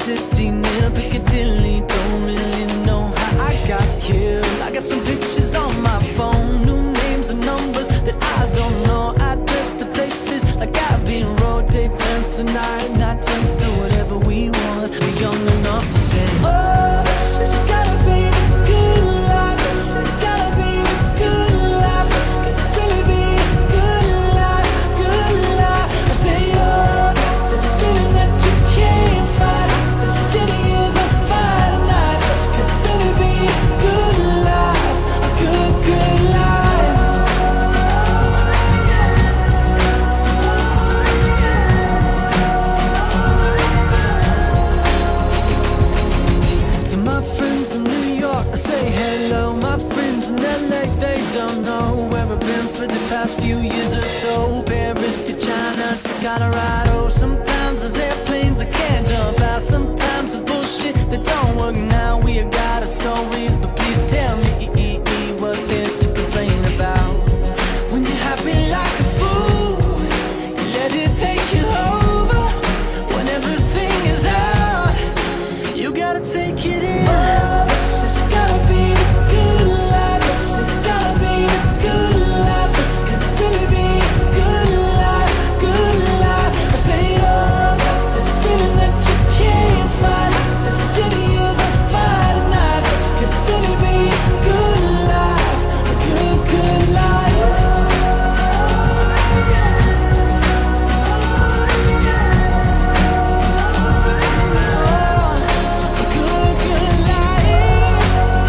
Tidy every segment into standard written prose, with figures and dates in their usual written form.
city near Piccadilly. Don't really know how I got here. I got some pictures on my phone, new names and numbers that I don't know. Address to places like Abbey Road. Day plans tonight, night turns to whatever we want. We're young enough to say, oh, this has gotta be the good life. This has gotta be the good life. This could really be a good life, good life. I say, oh, this feeling that you can't fight. The city is on fire tonight. This could really be a good life, a good, good life. To my friends in New York, I say hello. My friends in LA, they don't know where I've been for the past few years or so. Paris to China to Colorado. Sometimes there's airplanes I can't jump out. Sometimes there's bullshit that don't work now. We got our stories, but please tell me what there's to complain about. When you're happy like a fool, you let it take you over. When everything is out, you gotta take it in. Oh, this has gotta be the good life. This has gotta be the good life. This could really be a good life, good life. I say, oh, this feeling that you can't fight. The city is on fire tonight. This could really be a good life, a good, good life. A good, good life.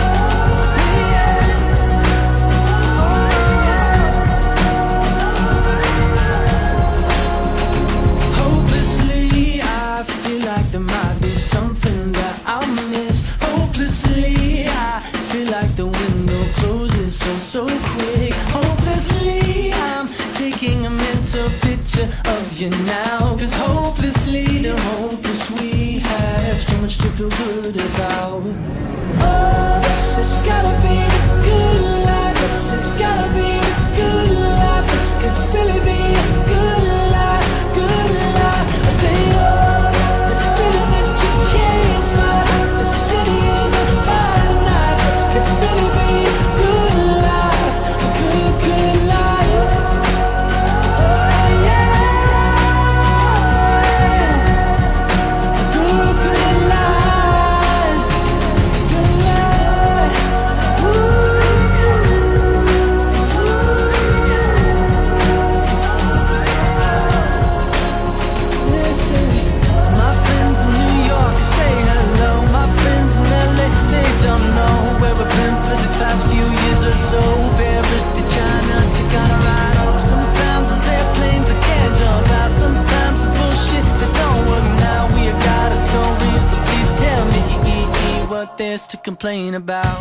Hopelessly, I feel like there might be something that I'll miss. Hopelessly, I feel like the window closes so quick. Hopelessly, I'm taking a mental picture of you now. 'Cause hopelessly, the hopeless we have so much to feel good about. Oh, this has gotta be the good life. This has gotta be the good life. This could really be a good life, good life. I say, oh, this feeling that you can't fight. The city is on fire tonight. This could really be a good life, a good, good life. Oh, yeah. A good, good life, good life. Listen, to my friends in New York, I say hello. My friends in LA, they don't know where we've been for the past few years or so. Paris to China to Colorado. Sometimes there's airplanes I can't jump out. Sometimes it's bullshit that don't work now. We got our stories, but please tell me what there's to complain about.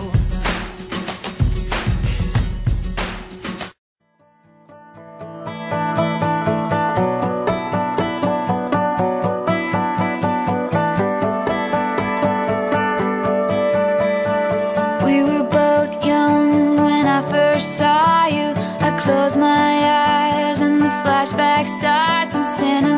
We were both young when I first saw you. I close my eyes and the flashback starts. I'm standing